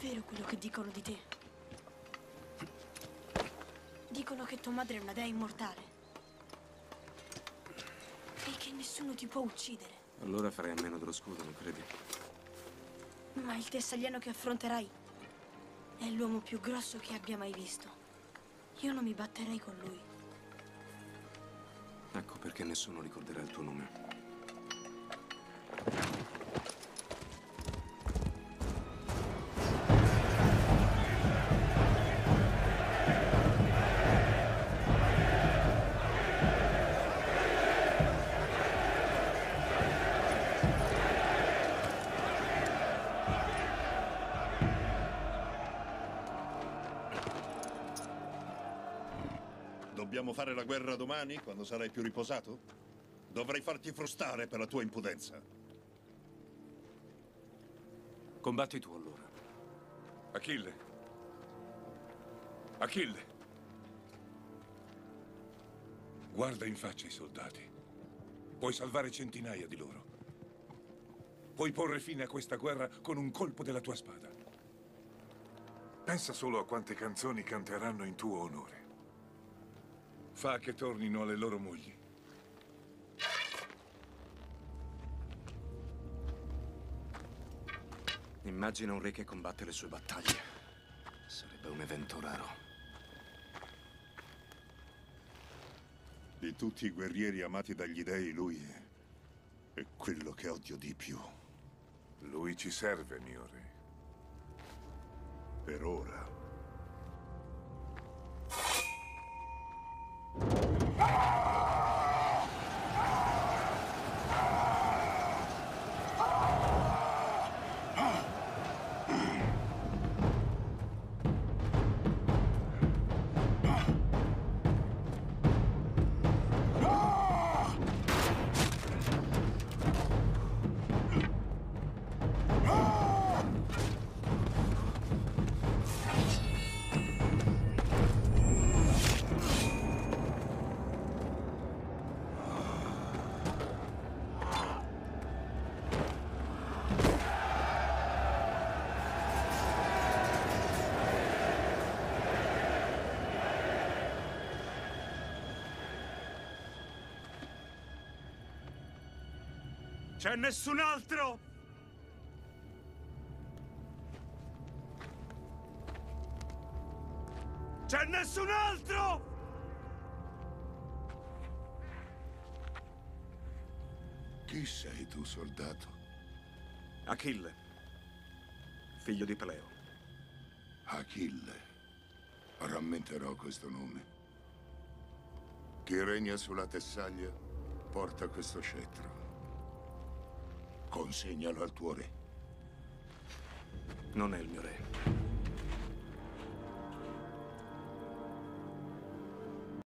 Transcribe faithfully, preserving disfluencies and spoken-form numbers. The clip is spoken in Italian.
vero quello che dicono di te. Dicono che tua madre è una dea immortale. E che nessuno ti può uccidere. Allora farei a meno dello scudo, non credi? Ma il tessaliano che affronterai è l'uomo più grosso che abbia mai visto. Io non mi batterei con lui. Ecco perché nessuno ricorderà il tuo nome. Dobbiamo fare la guerra domani, quando sarai più riposato? Dovrei farti frustare per la tua impudenza. Combatti tu allora. Achille. Achille. Guarda in faccia i soldati. Puoi salvare centinaia di loro. Puoi porre fine a questa guerra con un colpo della tua spada. Pensa solo a quante canzoni canteranno in tuo onore. Fa che tornino alle loro mogli. Immagina un re che combatte le sue battaglie. Sarebbe un evento raro. Di tutti i guerrieri amati dagli dei, lui è, è quello che odio di più. Lui ci serve, mio re. Per ora. C'è nessun altro? C'è nessun altro? Chi sei tu, soldato? Achille, figlio di Peleo. Achille. Rammenterò questo nome. Chi regna sulla Tessaglia porta questo scettro. Consegnalo al tuo re. Non è il mio re.